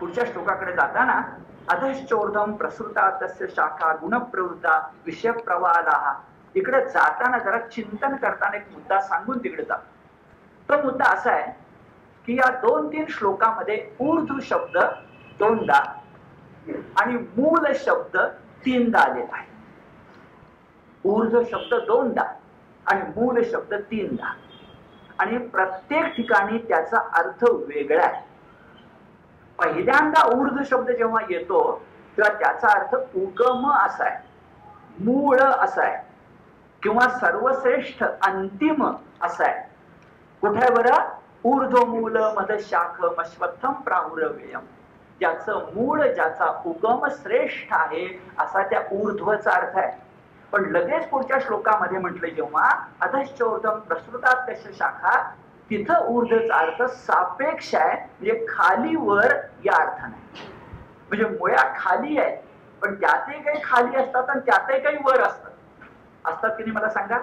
पुढच्या श्लोकाकडे जाताना अधश्चोर्धम प्रसृता तस्य शाखा गुणप्रवृत्ता विषय प्रवाहालाहा, इकडे जाताना जरा चिंतन करताना एक मुद्दा सांगून तिकडे जा. तो मुद्दा असा आहे की या 2-3 श्लोकामध्ये ऊर्ध्व शब्द 2दा आणि मूल शब्द 3दा आलेला आहे. ऊर्ध्व शब्द 2दा आणि मूल शब्द 3दा, आणि प्रत्येक ठिकाणी त्याचा अर्थ वेगळा आहे. पहिल्यांदा ऊर्ध्व शब्द जेव्हा येतो तेव्हा त्याचा अर्थ उगम असा आहे, मूळ असा आहे, किंवा सर्वश्रेष्ठ अंतिम असा आहे. कुठे बरं? ऊर्ध्व मूल मध शाख मश्वत्थम प्राहुरव्ययम, ज्याचं मूळ ज्याचा उगम श्रेष्ठ आहे असा त्या ऊर्ध्वचा अर्थ आहे. पण लगेच पुढच्या श्लोकामध्ये म्हटलं जेव्हा अधश्चोर्धम प्रसृतात तस्य शाखा, तिथं ऊर्ध्वचा अर्थ सापेक्ष आहे, म्हणजे खाली वर या अर्थाने. म्हणजे मुळ्या खाली आहेत पण त्यातही काही खाली असतात आणि त्यातही काही वर असतात की नाही मला सांगा.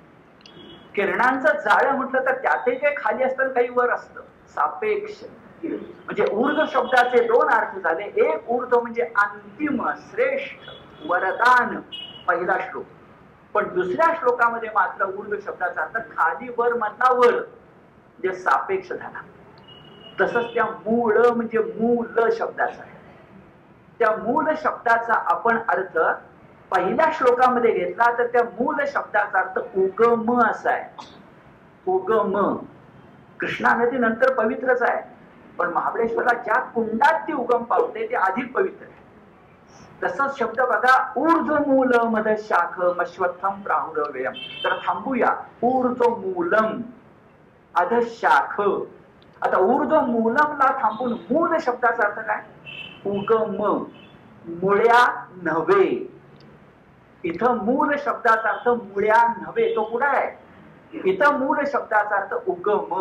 किरणांचं जाळं म्हटलं तर त्यातही काही खाली असतं काही वर असतं, सापेक्ष. म्हणजे ऊर्ध्व शब्दाचे 2 अर्थ झाले. एक ऊर्ध्व म्हणजे अंतिम श्रेष्ठ वरदान, पहिला श्लोक. पण दुसऱ्या श्लोकामध्ये मात्र ऊर्ध्व शब्दाचा अर्थ खाली वर मधला वर, जे सापेक्ष झाला. तसंच त्या मूळ म्हणजे मूल शब्दाचा आहे. त्या मूल शब्दाचा आपण अर्थ पहिल्या श्लोकामध्ये घेतला तर त्या मूल शब्दाचा अर्थ उगम असा आहे. उगम. कृष्णा नदी नंतर पवित्रच आहे, पण महाबळेश्वरला ज्या कुंडात ती उगम पावते ते अधिक पवित्र आहे. तसंच शब्द बघा, ऊर्ध्व मूल मध शाख मश्वत्थम प्राहुरव्ययम. तर थांबूया. ऊर्ध्व मूलम अधशाख. आता ऊर्ध्व मूलमला थांबून मूल शब्दाचा अर्थ काय? उगम, मुळ्या नव्हे. इथं मूल शब्दाचा अर्थ मुळ्या नव्हे, तो कुठे आहे? इथं मूल शब्दाचा अर्थ उगम.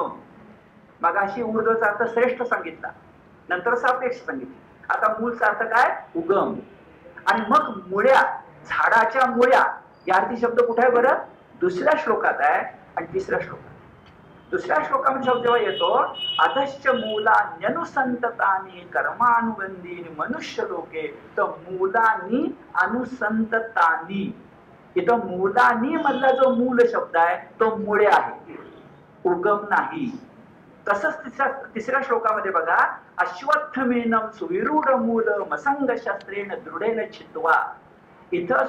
मगाशी ऊर्ध्वचा अर्थ श्रेष्ठ सांगितला, नंतर सापेक्ष सांगितलं. आता मूलचा अर्थ काय? उगम. आणि मग मुळ्या, झाडाच्या मुळ्या या अर्थी शब्द कुठे आहे बरं? दुसऱ्या श्लोकात आहे आणि तिसऱ्या श्लोकात. दुसऱ्या श्लोकामध्ये शब्द जेव्हा येतो अधश्च मूलान्यनुसंततानि कर्मानुबंधीनि मनुष्य लोके, तर मूलानी अनुसंततानी. इथं मूलानी मधला जो मूल शब्द आहे तो मुळे आहे, उगम नाही. तसंच तिसऱ्या श्लोकामध्ये बघा, अश्वत्थमेनम सुविरूढ मूल मसंग शस्त्रेण दृढेन छित्वा. इथं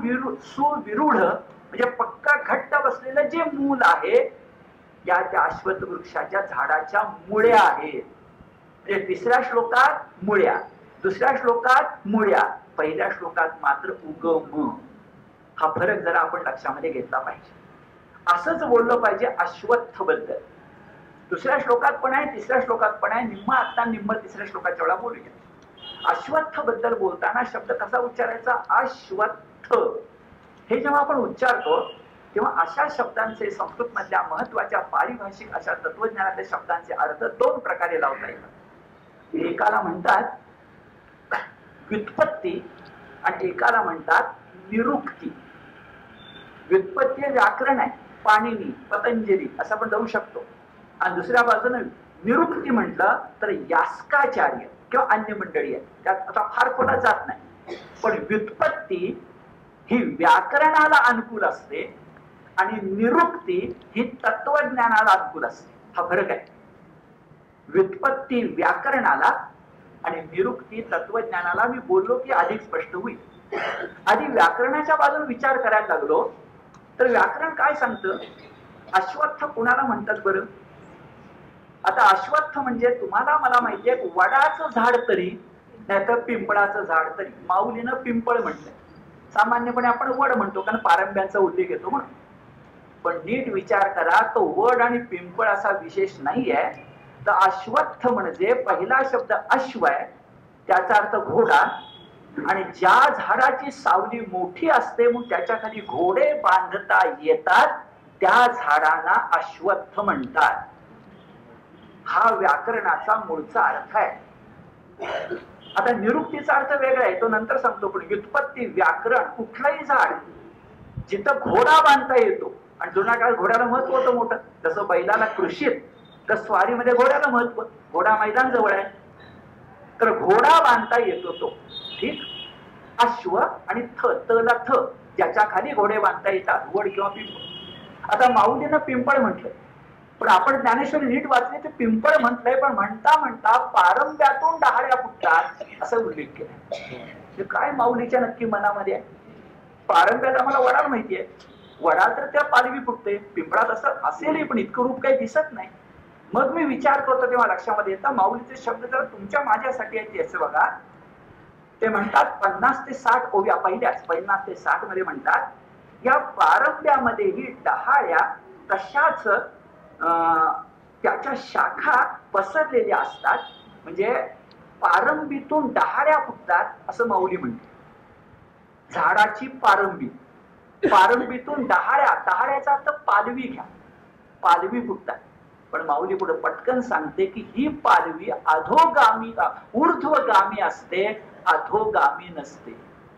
सुविरूढ म्हणजे पक्का घट्ट बसलेलं जे मूल आहे या त्या अश्वत्थ वृक्षाच्या झाडाच्या मुळ्या आहेत. म्हणजे तिसऱ्या श्लोकात मुळ्या, दुसऱ्या श्लोकात मुळ्या, पहिल्या श्लोकात मात्र उगम. हा फरक जरा आपण लक्षामध्ये घेतला पाहिजे. असंच बोललं पाहिजे अश्वत्थ बद्दल. दुसऱ्या श्लोकात पण आहे, तिसऱ्या श्लोकात पण आहे. निम्मा आता निम्म तिसऱ्या श्लोकाच्या वेळा बोलूया. अश्वत्थ बद्दल बोलताना शब्द कसा उच्चारायचा? अश्वत्थ. हे जेव्हा आपण उच्चारतो तेव्हा अशा शब्दांचे संस्कृत मधल्या महत्वाच्या पारिभाषिक अशा तत्वज्ञानातल्या शब्दांचे अर्थ 2 प्रकारे लावता येतात. एकाला म्हणतात व्युत्पत्ती आणि एकाला म्हणतात निरुक्ती. व्युत्पत्ती व्याकरण आहे, पाणिनी, पतंजली असं आपण जाऊ शकतो. आणि दुसऱ्या बाजूने निरुक्ती म्हटलं तर यास्काचार्य किंवा अन्य मंडळी आहे, त्यात आता फार कोणा जात नाही. पण व्युत्पत्ती ही व्याकरणाला अनुकूल असते आणि निरुक्ती ही तत्वज्ञानाला अनुकूल असते. हा फरक आहे. व्युत्पत्ती व्याकरणाला आणि निरुक्ती तत्वज्ञानाला. मी बोललो की अधिक स्पष्ट होईल. आधी व्याकरणाच्या बाजूने विचार करायला लागलो तर व्याकरण काय सांगतं? अश्वत्थ कुणाला म्हणतात बरं? आता अश्वत्थ म्हणजे तुम्हाला मला माहिती आहे वडाचं झाड तरी नाहीतर पिंपळाचं झाड तरी. माऊलीनं पिंपळ म्हटलंय. सामान्यपणे आपण वड म्हणतो कारण पारंब्यांचा उल्लेख येतो म्हणून. पण नीट विचार करा, तो वड आणि पिंपळ असा विशेष नाही आहे. तर अश्वत्थ म्हणजे पहिला शब्द अश्व आहे, त्याचा अर्थ घोडा. आणि ज्या झाडाची सावली मोठी असते मग त्याच्या खाली घोडे बांधता येतात त्या झाडांना अश्वत्थ म्हणतात. हा व्याकरणाचा मूळचा अर्थ आहे. आता निरुक्तीचा अर्थ वेगळा आहे, तो नंतर सांगतो. पण व्युत्पत्ती व्याकरण कुठलंही झाड जिथं घोडा बांधता येतो. आणि जुन्या काळात घोड्याला महत्व होतं मोठं. जसं बैलाला कृषीत तर स्वारीमध्ये घोड्याला महत्व. घोडा मैदान जवळ आहे. तर घोडा बांधता येतो तो, ठीक. अश्व आणि तला थ, ज्याच्या खाली घोडे बांधता येतात, वड किंवा पिंपळ. आता माऊलीनं पिंपळ म्हटलं, पण आपण ज्ञानेश्वरी नीट वाचली तर पिंपळ म्हटलंय, पण म्हणता म्हणता पारंब्यातून डहाळ्या फुटतात असा उल्लेख केला. काय माऊलीच्या नक्की मनामध्ये आहे? पारंब्यात आम्हाला वडाळ माहितीये, वडाळ तर त्या पालवी फुटते, पिंपळात असं असेलही पण इतकं रूप काही दिसत नाही. मग मी विचार करतो तेव्हा लक्षामध्ये येतं माऊलीचे शब्द जर तुमच्या माझ्यासाठी आहेत याचं बघा. ते म्हणतात 50 ते 60 ओव्या, पहिल्याच 50 ते 60 मध्ये म्हणतात, या पारंब्यामध्येही डहाळ्या तशाच त्याच्या शाखा पसरलेल्या असतात. म्हणजे पारंबीतून डहाळ्या फुटतात असं माऊली म्हणते. झाडाची पारंबी, पारंबीतून डहाळ्या, डहाळ्याचा अर्थ पालवी घ्या, पालवी फुटतात. पण माऊली पुढे पटकन सांगते की ही पालवी अधोगामी ऊर्ध्वगामी असते, अधोगामी नसते.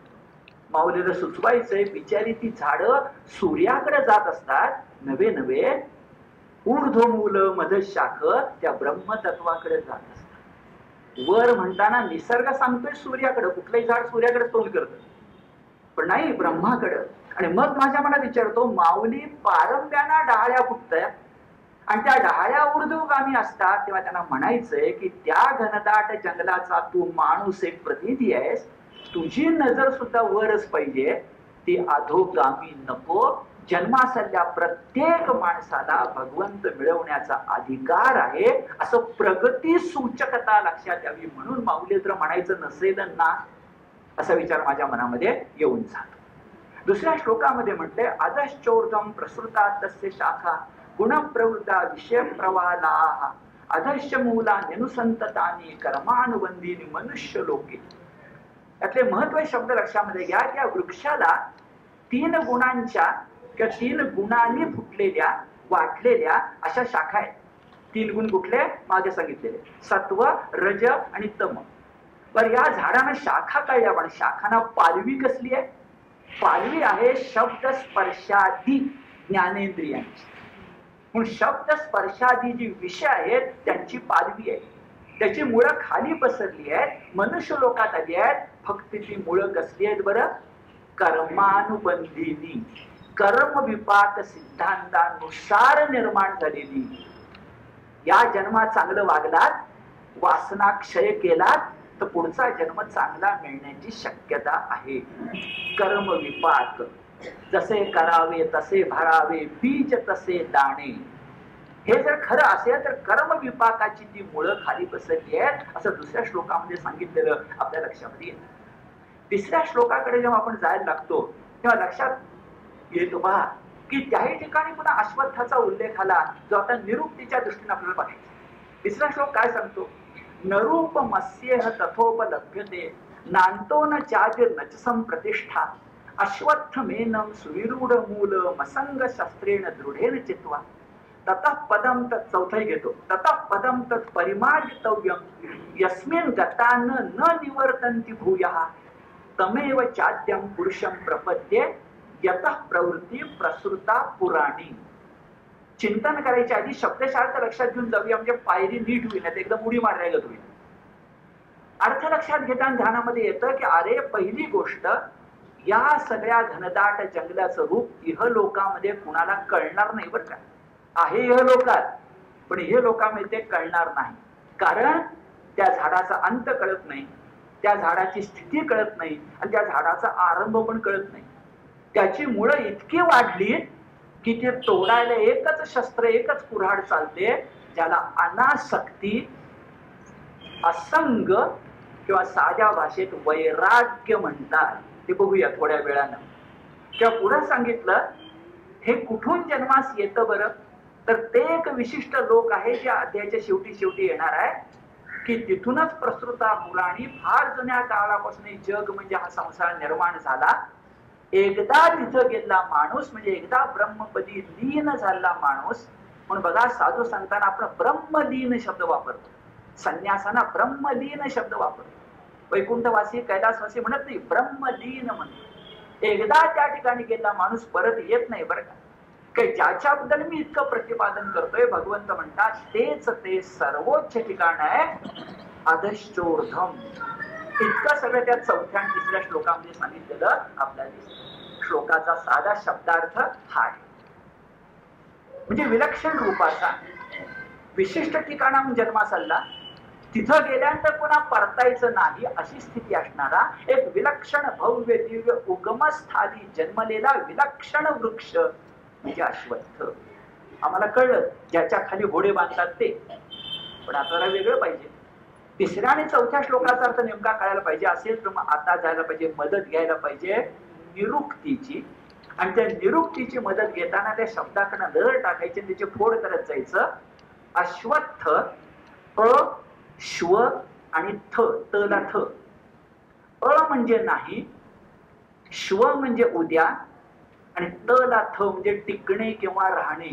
माऊलीला सुचवायचंय, बिचारी ती झाडं सूर्याकडे जात असतात, नवे नवे ऊर्ध्वमूल मधशाख त्या ब्रह्मतत्वाकडे जात असतात. वर म्हणताना निसर्ग सांगतोय सूर्याकडे, कुठलंही झाड सूर्याकडे तोंड करत, पण नाही ब्रह्माकडं. आणि मग माझ्या मनात विचारतो, माऊली पारंब्याना डहाळ्या फुटतात आणि त्या डहाळ्या ऊर्ध्वगामी असतात, तेव्हा त्यांना म्हणायचंय की त्या घनदाट जंगलाचा तू माणूस एक प्रतिनिधी आहेस, तुझी नजर सुद्धा वरच पाहिजे, ती अधोगामी नको. जन्मासल्या प्रत्येक माणसाला भगवंत मिळवण्याचा अधिकार आहे, असं प्रगती सूचकता लक्षात यावी. म्हणून माऊली जर म्हणायचं नसेल ना, असा विचार माझ्या मनामध्ये येऊन जातो. दुसऱ्या श्लोकामध्ये म्हटले, अधश्चोर्ध्वं प्रसृता तस्य शाखा गुणप्रवृत्ता विषय प्रवाला अधश्च मूला निनुसंततानी कर्मानुबंधीनी मनुष्य लोके. यातले महत्त्वाचे शब्द लक्षामध्ये घ्या. त्या वृक्षाला 3 गुणांच्या किंवा 3 गुणांनी फुटलेल्या वाटलेल्या अशा शाखा आहेत. 3 गुण कुठले? मागे सांगितलेले, सत्व, रज आणि तम. बर, या झाडांना शाखा काय? आपण शाखांना पालवी कसली आहे? पालवी आहे शब्द स्पर्शादी ज्ञानेंद्रियांची. म्हणून शब्द स्पर्शादी जी विषय आहेत त्यांची पालवी आहे. त्याची मुळं खाली पसरली आहेत, मनुष्य लोकात आली आहेत. फक्त ती मुळं कसली आहेत बरं? कर्मानुबंधीनी, कर्म विपाक सिद्धांतानुसार निर्माण झालेली. या जन्मात चांगलं वागलात, वासना क्षय केलात, तर पुढचा जन्म चांगला मिळण्याची शक्यता आहे. कर्म विपाक, जसे करावे तसे भरावे, बीज तसे दाणे. हे जर खरं असेल तर कर्म विपाकाची ती मुळं खाली बसली आहेत असं दुसऱ्या श्लोकामध्ये सांगितलेलं आपल्या लक्षामध्ये येतं. तिसऱ्या श्लोकाकडे जेव्हा आपण जायला लागतो तेव्हा लक्षात येतो पहा की त्याही ठिकाणी पुन्हा अश्वत्थाचा उल्लेख आला, जो आता निरुक्तीच्या दृष्टीने आपल्याला बघायचा. तिसरा श्लोक काय सांगतो? नरूपमस्येह तथोपलभ्यते नान्तो न चादिर्न च संप्रतिष्ठा अश्वत्थमेनं सुविरूढ मूल मसंग शस्त्रेण दृढेन चित्वा ततः पदम तत्. चौथाही घेतो, ततः पदम तत् परिमार्जितव्यं यस्मिन् गतान न निवर्तन्ति भूयः तमेव चाद्यं पुरुषं प्रपद्ये यतः प्रवृत्ती प्रसृता पुराणी. चिंतन करायच्या आधी शब्दशार्थ लक्षात घेऊन जाऊया, म्हणजे पायरी नीट होईल, नाही एकदम उडी मारायला होईल. अर्थ लक्षात घेताना ध्यानामध्ये येतं की अरे, पहिली गोष्ट, या सगळ्या घनदाट जंगलाचं रूप इहलोकामध्ये कुणाला कळणार नाही बरं का. आहे इहलोकात, पण इहलोकामध्ये ते कळणार नाही. कारण त्या झाडाचा अंत कळत नाही, त्या झाडाची स्थिती कळत नाही आणि त्या झाडाचा आरंभ पण कळत नाही. त्याची मुळं इतकी वाढली की ते तोडायला एकच शस्त्र, एकच कुऱ्हाड चालते, ज्याला अनासक्ती, असंग किंवा साध्या भाषेत वैराग्य म्हणतात. ते बघूया थोड्या वेळानं. किंवा पुढे सांगितलं, हे कुठून जन्मास येतं बरं? तर ते एक विशिष्ट लोक आहे जे अध्यायाच्या शेवटी येणार आहे, की तिथूनच प्रसृता पुराणी, फार जुन्या काळापासून जग म्हणजे हा संसार निर्माण झाला. एकदा तिथं गेला माणूस म्हणजे एकदा ब्रह्मपदी लीन झाला माणूस. म्हणून बघा, साधू संतांना आपण ब्रह्मलीन शब्द वापरतो, संन्यासांना ब्रह्मलीन शब्द वापरतो. वैकुंठवासी कैलासवासी म्हणत नाही, ब्रह्मलीन म्हणतो. एकदा त्या ठिकाणी गेला माणूस परत येत नाही बरं का. काही ज्याच्याबद्दल मी इतकं प्रतिपादन करतोय, भगवंत म्हणतात तेच ते सर्वोच्च ठिकाण आहे. अधश्चोर्धम इतकं सगळं त्या चौथ्या आणि तिसऱ्या श्लोकामध्ये सांगितलेलं आपल्याला दिसतं. श्लोकाचा साधा शब्दार्थ हा आहे. म्हणजे विलक्षण रूपाचा विशिष्ट ठिकाणाहून जन्मास आला, तिथं गेल्यानंतर पुन्हा परतायचं नाही अशी स्थिती असणारा एक विलक्षण भव्य दिव्य उगमस्थानी जन्मलेला विलक्षण वृक्ष म्हणजे अश्वत्थ. आम्हाला कळलं ज्याच्या खाली घोडे बांधतात ते, पण आपल्याला वेगळं पाहिजे. तिसऱ्या आणि चौथ्या श्लोकाचा अर्थ नेमका कळायला पाहिजे असेल तर मग आता जायला पाहिजे, मदत घ्यायला पाहिजे निरुक्तीची. आणि त्या निरुक्तीची मदत घेताना त्या शब्दाकडनं नजर टाकायची, त्याची फोड करत जायचं. अश्वत्थ श्व आणि थ, तला थ. म्हणजे नाही, श्व म्हणजे उद्या, आणि तला थ म्हणजे टिकणे किंवा राहणे.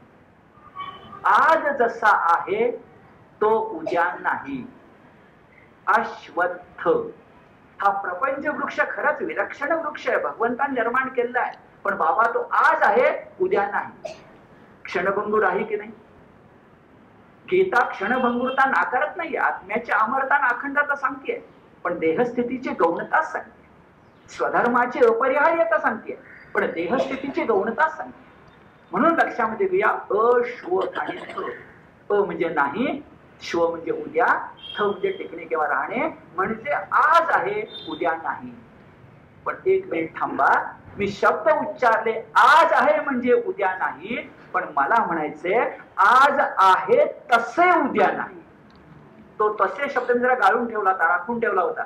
आज जसा आहे तो उद्या नाही. अश्वत्थ हा प्रपंच वृक्ष खरंच विलक्षण वृक्ष आहे, भगवंताने निर्माण केलेला आहे. पण बाबा तो आज आहे उद्या नाही. क्षणभंगूर आहे की नाही? गीता क्षणभंगुरता नाकारत नाही, आत्म्याची अमरता अखंडता सांगते, पण देहस्थितीची गौणता सांगते. स्वधर्माची अपरिहार्यता सांगते, पण देहस्थितीची गौणता सांगते. म्हणून लक्षामध्ये घेऊया अश्व आणि थ. म्हणजे नाही, श्व म्हणजे उद्या, थ म्हणजे टिकणे किंवा राहणे, म्हणजे आज आहे उद्या नाही. पण एक मिनिट थांबा, मी शब्द उच्चारले आज आहे म्हणजे उद्या नाही, पण मला म्हणायचे आज आहे तसे उद्या नाही. तो तसे शब्द मी जरा गाळून ठेवला होता, राखून ठेवला होता.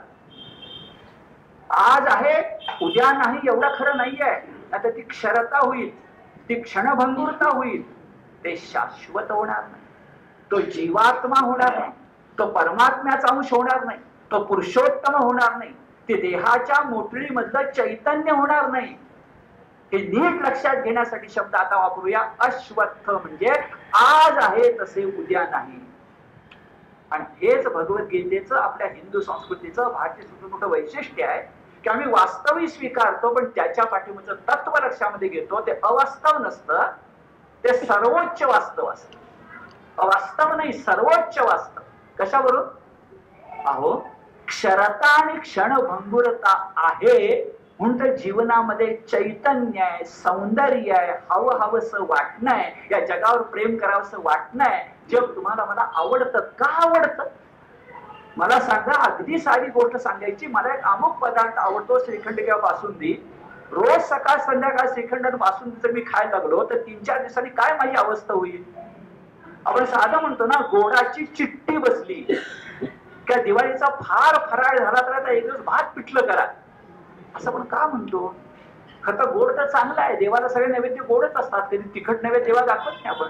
आज आहे उद्या नाही एवढं खरं नाहीये. आता ती क्षरता होईल, ती क्षणभंगुरता होईल, ते शाश्वत होणार नाही. तो जीवात्मा होणार नाही, तो परमात्म्याचा अंश होणार नाही, तो पुरुषोत्तम होणार नाही, ते देहाच्या मोटळीमधलं चैतन्य होणार नाही. हे नीट लक्षात घेण्यासाठी शब्द आता वापरूया. अश्वत्थ म्हणजे आज आहे तसे उद्या नाही. आणि हेच भगवद्गीतेचं, आपल्या हिंदू संस्कृतीचं, भारतीय संस्कृतीचं मोठं वैशिष्ट्य आहे की आम्ही वास्तविक स्वीकारतो, पण त्याच्या पाठीमागचं तत्व लक्षामध्ये घेतो. ते अवास्तव नसतं, ते सर्वोच्च वास्तव असतं. अवास्तव नाही, सर्वोच्च वास्तव. कशावरून? अहो, क्षरता आणि क्षणभंगुरता आहे म्हणून तर जीवनामध्ये चैतन्य आहे, सौंदर्य आहे, हवं हवंसं वाटणं आहे, या जगावर प्रेम करावंसं वाटणं आहे. जग तुम्हाला मला आवडतं. का आवडतं? मला सांगा, अगदी साधी गोष्ट सांगायची, मला एक अमुक पदार्थ आवडतो, श्रीखंड किंवा बासुंदी. रोज सकाळ संध्याकाळ श्रीखंड आणि बासुंदी जर मी खायला लागलो तर 3-4 दिवसांनी काय माझी अवस्था होईल? आपण साधं म्हणतो ना, गोडाची चिट्टी बसली किंवा दिवाळीचा फार फराळ झाला तर आता एक दिवस भात पिठलं करा, असं आपण का म्हणतो? खरं गोड तर चांगलं आहे, देवाला सगळे नैवेद्य गोडच असतात, कधी तिखट नैवेद्य देवा दाखवत नाही आपण.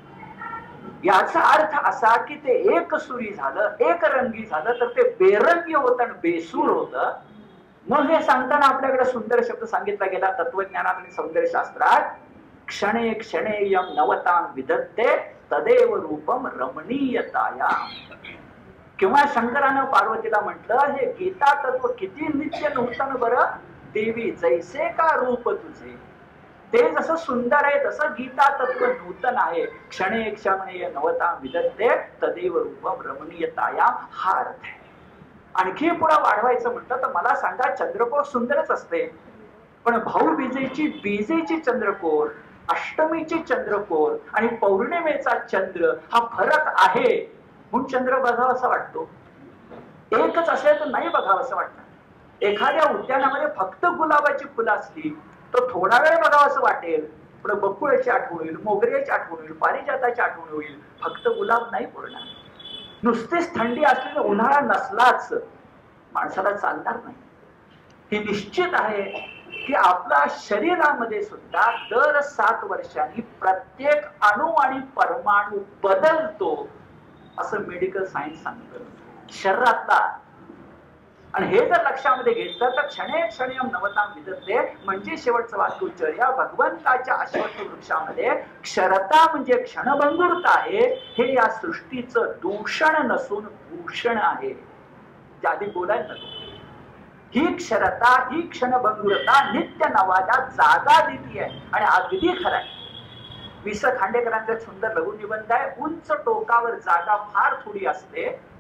याचा अर्थ असा की ते एक सुरी झालं, एक रंगी झालं तर ते बेरंगी होतं आणि बेसूर होतं. मग हे सांगताना आपल्याकडे सुंदर शब्द सांगितला गेला तत्वज्ञानात आणि सौंदर्यशास्त्रात. क्षणे क्षणेयम नवतां विदत्ते तदेव रूपम रमणीयताया. किंवा शंकरानं पार्वतीला म्हटलं, हे गीता तत्व किती नित्य नूतन बरं देवी, जैसे का रूप तुझे. ते जसं सुंदर आहे तसं गीता तत्व नूतन आहे. क्षणे क्षणे नवतां विदत्ते तदेव रूपम रमणीयताया हा अर्थ आहे. आणखी पुढे वाढवायचं म्हटलं तर मला सांगा, चंद्रकोर सुंदरच असते, पण भाऊबीजेची बीजेची चंद्रकोर, अष्टमीची चंद्रकोर आणि पौर्णिमेचा चंद्र हा फरक आहे म्हणून चंद्र बघावा असं वाटतो. एकच असेल तर नाही बघावं असं वाटतं. एखाद्या उद्यानामध्ये फक्त गुलाबाची फुलं असली तर थोडा वेळ बघावं असं वाटेल, पण बकुळ्याची आठवण होईल, मोगऱ्याची आठवण होईल, पारिजाताची आठवण होईल. फक्त गुलाब नाही पुरणार. नुसतीच थंडी असली तर उन्हाळा नसलाच माणसाला चालणार नाही. हे निश्चित आहे की आपल्या शरीरामध्ये सुद्धा दर 7 वर्षांनी प्रत्येक अणु आणि परमाणू बदलतो असं मेडिकल सायन्स सांगतं शरीरातला. आणि हे जर लक्षामध्ये घेतलं तर क्षणे क्षणे नवतां विदत्ते म्हणजे शेवटचं वाक्य उच्चार भगवंताच्या अश्वत्थ वृक्षामध्ये क्षरता म्हणजे क्षणभंगुरता आहे. हे या सृष्टीचं दूषण नसून भूषण आहे. आधी बोलायला नको. ही क्षरता, ही क्षणभंगुरता नित्य नवाला जागा देती आहे. आणि अगदी खरं आहे, वि स खांडेकरांचा सुंदर लघुनिबंध आहे, उंच टोकावर जागा फार थोडी असते,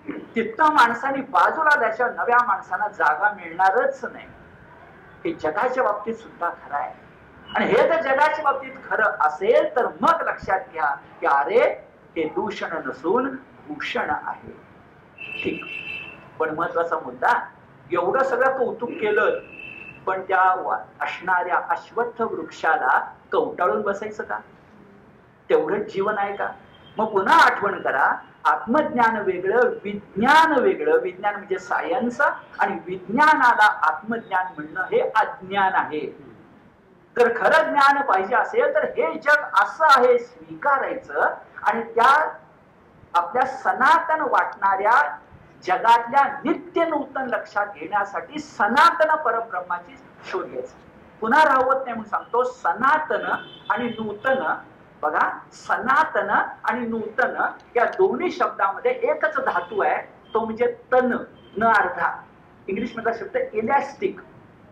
तिथं माणसाने बाजूला द्यायच्या नव्या माणसांना जागा मिळणारच नाही. हे जगाच्या बाबतीत सुद्धा खरं आहे. आणि हे जर जगाच्या बाबतीत खरं असेल तर मग लक्षात घ्या की अरे हे दूषण नसून भूषण आहे. ठीक. पण महत्वाचा मुद्दा, एवढं सगळं कौतुक केलं पण त्या असणाऱ्या अश्वत्थ वृक्षाला कवटाळून बसायचं का? तेवढंच जीवन आहे का? मग पुन्हा आठवण करा, आत्मज्ञान वेगळं, विज्ञान वेगळं. विज्ञान म्हणजे सायन्स, आणि विज्ञानाला आत्मज्ञान म्हणणं हे अज्ञान आहे. तर खरं ज्ञान पाहिजे असेल तर हे जग असं आहे स्वीकारायचं, आणि त्या आपल्या सनातन वाटणाऱ्या जगातल्या नित्य नूतन लक्षात घेण्यासाठी सनातन परब्रह्माची शोध घ्यायचा. पुन्हा राहवत नाही म्हणून सांगतो, सनातन आणि नूतन. बघा, सनातन आणि नूतन या दोन्ही शब्दामध्ये एकच धातू आहे, तो म्हणजे तन, न अर्धा. इंग्लिश मधला शब्द इलॅस्टिक,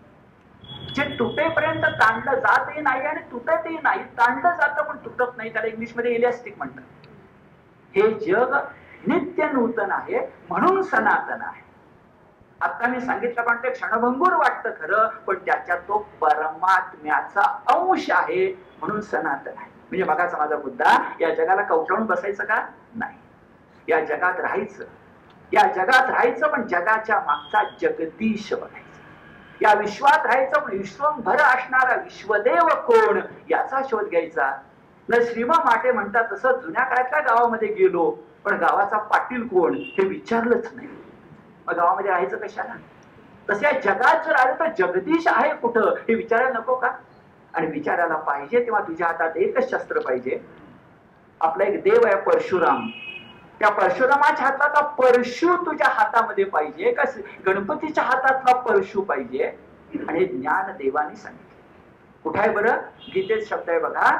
जे तुटेपर्यंत ताणलं जातही नाही आणि तुटतही नाही. ताणलं जातं पण तुटत नाही, त्याला इंग्लिश मध्ये इलॅस्टिक म्हणतात. हे जग नित्य नूतन आहे म्हणून सनातन आहे. आता मी सांगितलं पण ते क्षणभंगूर वाटतं खरं, पण त्याच्यात तो परमात्म्याचा अंश आहे म्हणून सनातन आहे. म्हणजे बघाचा माझा मुद्दा, या जगाला कवटाळून बसायचं का? नाही. या जगात राहायचं, या जगात राहायचं, पण जगाच्या मागचा जगदीश बघायचा. या विश्वात राहायचं, पण विश्वभर असणारा विश्वदेव कोण याचा शोध घ्यायचा. न श्रीमा माटे म्हणतात तसं जुन्या काळातल्या गावामध्ये गेलो, पण गावाचा पाटील कोण हे विचारलंच नाही. मग गावामध्ये राहायचं कशाला? तसे जगात जर आलं तर जगदीश आहे कुठं हे विचारायला नको का? आणि विचारायला पाहिजे तेव्हा तुझ्या हातात एकच शस्त्र पाहिजे. आपला एक देव आहे परशुराम, त्या परशुरामाच्या हातातला परशु तुझ्या हातामध्ये पाहिजे का गणपतीच्या हातातला परशु पाहिजे? आणि ज्ञान देवाने सांगितले. कुठं आहे बरं? गीतेत शब्द आहे बघा,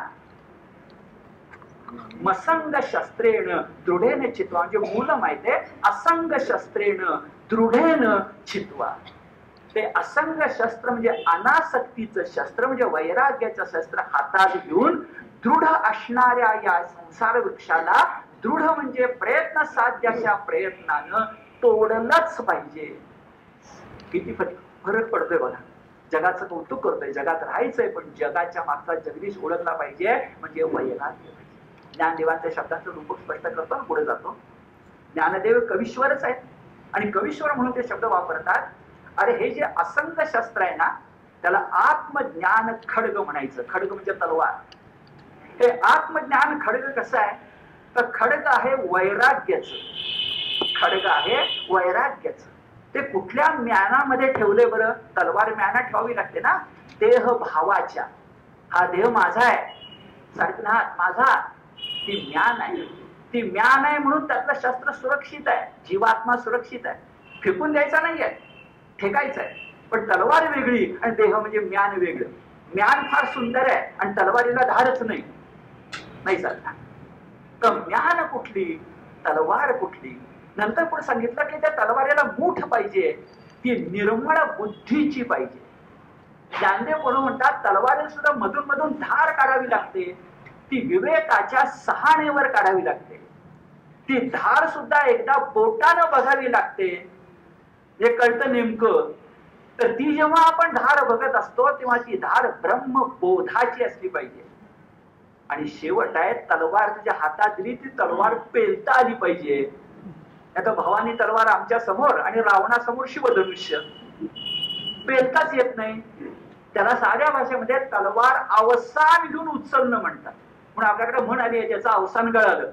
मसंग शस्त्रेण दृढेन चित्वा. म्हणजे मूल माहिती आहे, असंग शस्त्रेण दृढेन चित्वा. ते असंग शस्त्र म्हणजे अनासक्तीचं शस्त्र, म्हणजे वैराग्याचं शस्त्र हातात घेऊन दृढ असणाऱ्या या संसार वृक्षाला, दृढ म्हणजे प्रयत्न साध्याच्या प्रयत्नानं तोडलंच पाहिजे. किती फरक पडतोय बघा. जगाचं कौतुक करतोय, जगात राहायचंय, पण जगाच्या मागचा जगदीश ओळखला पाहिजे, म्हणजे वैराग्य. ज्ञानदेवांच्या शब्दांचं रूपक स्पष्ट करतो आणि पुढे जातो. ज्ञानदेव कवीश्वरच आहेत, आणि कवीश्वर म्हणून ते शब्द वापरतात. अरे हे जे असंग शस्त्र आहे ना, त्याला आत्मज्ञान खड्ग म्हणायचं. खड्ग म्हणजे तलवार. हे आत्मज्ञान खड्ग कसं आहे तर खड्ग आहे वैराग्याचं. खड्ग आहे वैराग्याचं. ते कुठल्या म्यानामध्ये ठेवले बरं? तलवार म्याना ठेवावी लागते ना, देह भावाच्या. हा देह माझा आहे, सारखनाथ माझा, ती म्यान आहे. ती म्यान आहे म्हणून त्यातलं शस्त्र सुरक्षित आहे, जीवात्मा सुरक्षित आहे, फेकून द्यायचा नाहीये, ठेकायचं आहे. पण तलवार वेगळी आणि देह म्हणजे म्यान वेगळं. म्यान फार सुंदर आहे आणि तलवारीला धारच नाही, नाही चालणार. तर म्यान कुठली, तलवार कुठली? नंतर पुढे सांगितलं की त्या तलवारीला मूठ पाहिजे, ती निर्मळ बुद्धीची पाहिजे. ज्ञानदेव म्हणून म्हणतात तलवारीला सुद्धा मधून मधून धार काढावी लागते, ती विवेकाच्या सहाणेवर काढावी लागते. ती धार सुद्धा एकदा बोटानं बघावी लागते, हे कळतं नेमकं. तर ती जेव्हा आपण धार बघत असतो तेव्हा ती धार ब्रह्मबोधाची असली पाहिजे. आणि शेवट आहे, तलवार तुझ्या हातात दिली, ती तलवार पेलता आली पाहिजे. आता भवानी तलवार आमच्या समोर आणि रावणासमोर शिवधनुष्य, पेलताच येत नाही. त्याला साध्या भाषेमध्ये तलवार अवसान घेऊन उचलणं म्हणतात. म्हणून आपल्याकडे म्हण आली आहे, त्याचं अवसान कळालं.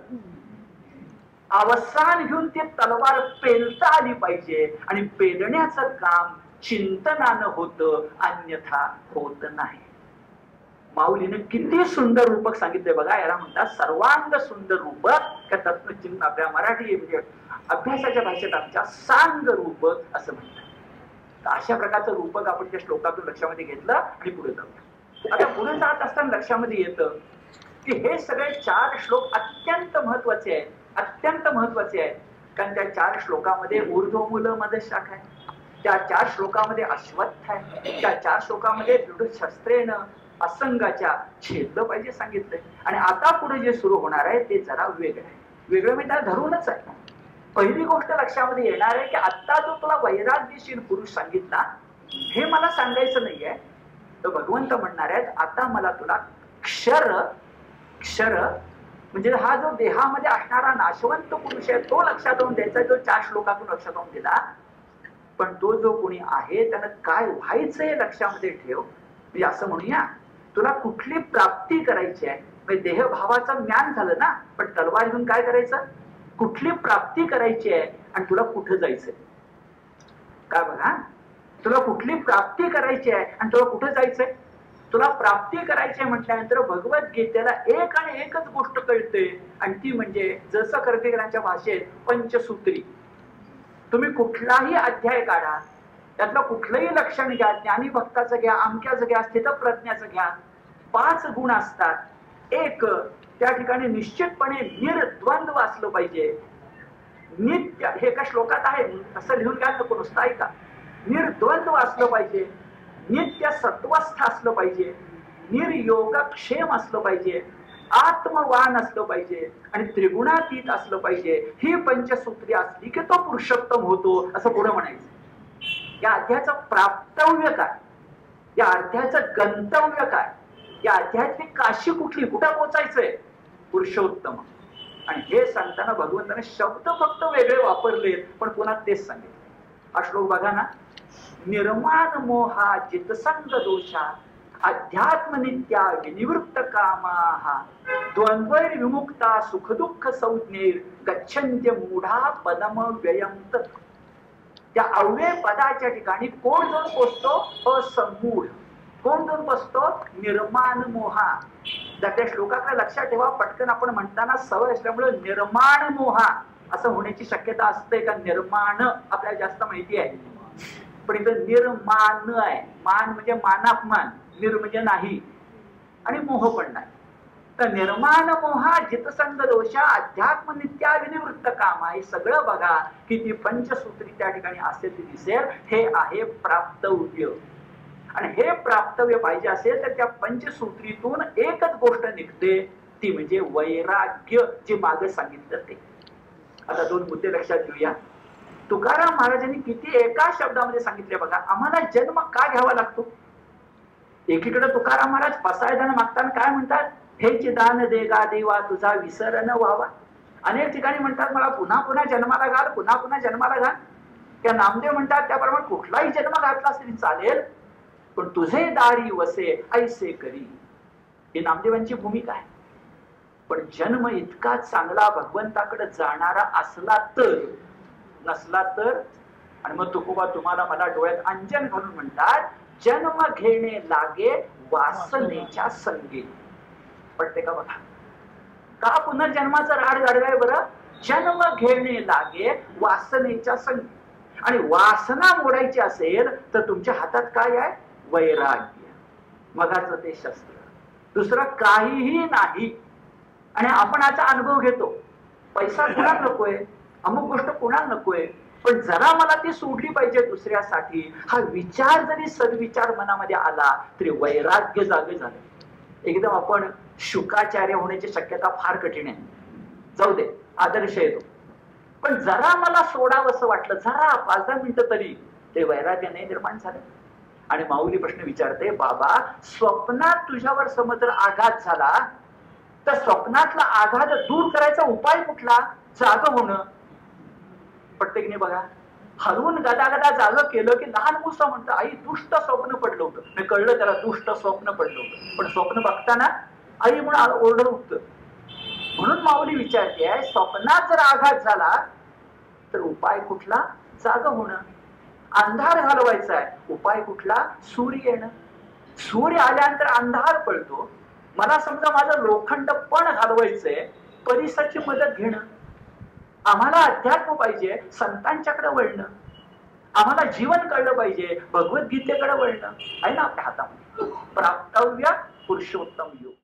अवसान घेऊन ती तलवार पेलता आली पाहिजे, आणि पेलण्याचं काम चिंतनानं होतं, अन्यथा होत नाही. माऊलीने किती सुंदर रूपक सांगितले बघा. याला म्हणतात सर्वांग सुंदर रूपक. त्या तत्वचिंतन आपल्या मराठी म्हणजे अभ्यासाच्या भाषेत आमच्या सांग रूपक असं म्हणतात. तर अशा प्रकारचं रूपक आपण त्या श्लोकातून लक्षामध्ये घेतलं आणि पुढे जाऊ. आता पुढे जात असताना लक्षामध्ये येतं की हे सगळे 4 श्लोक अत्यंत महत्वाचे आहेत, अत्यंत महत्वाचे आहेत. कारण त्या 4 श्लोकामध्ये ऊर्ध्वमूल मध शाखा आहे, त्या 4 श्लोकामध्ये अश्वत्थ आहे, त्या 4 श्लोकामध्ये दृढ शस्त्रेनं असंगाच्या छेदलं पाहिजे सांगितलंय. आणि आता पुढे जे सुरू होणार आहे ते जरा वेगळं आहे. वेगळं म्हणजे त्याला धरूनच आहे. पहिली गोष्ट लक्षामध्ये येणार आहे की आता जो तुला वैराग्यशील पुरुष सांगितला हे मला सांगायचं नाहीये. तर भगवंत म्हणणार आहेत आता मला तुला क्षर क्षर म्हणजे हा जो देहामध्ये असणारा नाशवंत पुरुष आहे तो लक्षात येऊन द्यायचा, जो 4 श्लोकातून लक्षात येऊन दिला. पण तो जो कोणी आहे त्यानं काय व्हायचं हे लक्षामध्ये ठेव. म्हणजे असं म्हणूया तुला कुठली प्राप्ती करायची आहे, म्हणजे देहभावाचं ज्ञान झालं ना, पण तलवार घेऊन काय करायचं, कुठली प्राप्ती करायची आहे आणि तुला कुठं जायचंय. काय बघा, तुला कुठली प्राप्ती करायची आहे आणि तुला कुठं जायचंय. तुला प्राप्ती करायची म्हटल्यानंतर भगवद्गीतेला एक आणि एकच गोष्ट कळते आणि ती म्हणजे जसं कर्तेकरांच्या भाषेत पंचसूत्री. तुम्ही कुठलाही अध्याय काढा, त्यातलं कुठलंही लक्षण घ्या, ज्ञानी भक्ताचं घ्या, अमक्याचं घ्या, स्थितप्रज्ञाचं घ्या, 5 गुण असतात. एक, त्या ठिकाणी निश्चितपणे निर्द्वंद्व असलं पाहिजे. नित्य हे एका श्लोकात आहे, असं लिहून घ्या नको, नुसतं ऐका. निर्द्वंद्व असलं पाहिजे, नित्य सत्वस्थ असलं पाहिजे, निर्योगक्षेम असलं पाहिजे, आत्मवान असलं पाहिजे आणि त्रिगुणातीत असलं पाहिजे. ही पंचसूत्री असली की तो पुरुषोत्तम होतो, असं पुढे म्हणायचं. या अध्यायाचं प्राप्तव्य काय, या अध्यायाचं गंतव्य काय, या अध्यायातली काशी कुठली, कुठं पोचायचंय, पुरुषोत्तम. आणि हे सांगताना भगवंताने शब्द फक्त वेगळे वापरले पण पुन्हा तेच सांगितले. हा श्लोक बघा ना, निर्माण मोहा जितसंग दोषा अध्यात्म नित्या विनिवृत्त कामाहा द्वंद्वैर विमुक्ता सुख दुःख संज्ञेर गच्छन्त्य मूढा पदम व्ययम तत्. त्या अव्यय पदाच्या ठिकाणी कोण जाऊन पोचतो, असमूढ. कोण जाऊन बसतो, निर्माण मोहा. त्या श्लोकाकडे लक्षात ठेवा, पटकन आपण म्हणताना सवय असल्यामुळे निर्माण मोहा असं होण्याची शक्यता असते का. निर्माण आपल्याला जास्त माहिती आहे, पण इथं निर्माण आहे. मान म्हणजे मानापमान, निर म्हणजे नाही आणि मोह पण नाही. तर निर्माण मोहा जितसंग दोषा अध्यात्म नित्या विनिवृत्त कामा, हे सगळं बघा किती पंचसूत्री त्या ठिकाणी असेल ते दिसेल. हे आहे प्राप्तव्य. आणि हे प्राप्तव्य पाहिजे असेल तर त्या पंचसूत्रीतून एकच गोष्ट निघते, ती म्हणजे वैराग्य, जे मागे सांगितलं ते. आता 2 मुद्दे लक्षात घेऊया. तुकाराम महाराजांनी किती एका शब्दामध्ये सांगितले बघा. आम्हाला जन्म का घ्यावा लागतो. एकीकडे तुकाराम महाराज पसायदान मागताना काय म्हणतात, हे चिदान देगा देवा तुझा विसर न व्हावा. अनेक ठिकाणी म्हणतात मला पुन्हा पुन्हा जन्माला घाल, पुन्हा पुन्हा जन्माला घाल. त्या नामदेव म्हणतात त्याप्रमाणे कुठलाही जन्म घातला तरी चालेल, पण तुझे दारी वसे ऐसे करी. ही नामदेवांची भूमिका आहे. पण जन्म इतका चांगला भगवंताकडे जाणारा असला तर, नसला तर. आणि मग तुकोबा तुम्हाला मला डोळ्यात अंजन घालून म्हणतात, जन्म घेणे लागे वासनेच्या संगे. पडते का बघा, का पुनर्जन्माचं राड गाडवाय बरं. जन्म घेणे लागे वासनेच्या संगे. आणि वासना मोडायची असेल तर तुमच्या हातात काय आहे, वैराग्य. मगाचं ते शस्त्र, दुसरं काहीही नाही. आणि आपण याचा अनुभव घेतो. पैसा कुणाला नकोय, अमुक गोष्ट कुणाला नकोय, पण जरा मला ती सोडली पाहिजे दुसऱ्यासाठी, हा विचार जरी सद्विचार मनामध्ये आला तरी वैराग्य जागे झाले. एकदम आपण शुकाचार्य होण्याची शक्यता फार कठीण आहे. जाऊ दे, आदर्श येतो. पण जरा मला सोडावंसं वाटलं, जरा 5-10 मिनिटं तरी, ते वैराग्य नाही निर्माण झालं. आणि माऊली प्रश्न विचारते, बाबा स्वप्नात तुझ्यावर समज जर आघात झाला तर स्वप्नातला आघात दूर करायचा उपाय कुठला, जाग होणं. प्रत्येक नाही बघा, हलवून गदागदा जाग केलं की लहान मुलं म्हणतं आई दुष्ट स्वप्न पडलं होतं. मी कळलं त्याला दुष्ट स्वप्न पडलं होतं, पण स्वप्न बघताना आई म्हणून ओरडत उठतं. म्हणून माऊली विचारते आहे, स्वप्नात जर आघात झाला तर उपाय कुठला, जाग होणं. अंधार घालवायचा आहे, उपाय कुठला, सूर्य येणं. सूर्य आल्यानंतर अंधार पडतो. मला समजा माझं लोखंड पण घालवायचंय, परिसाची मदत घेणं. आम्हाला अध्यात्म पाहिजे, संतांच्याकडे वळणं. आम्हाला जीवन कळलं पाहिजे, भगवद्गीतेकडे वळणं आहे ना आपल्या हातामध्ये. प्राप्तव्य पुरुषोत्तम योग.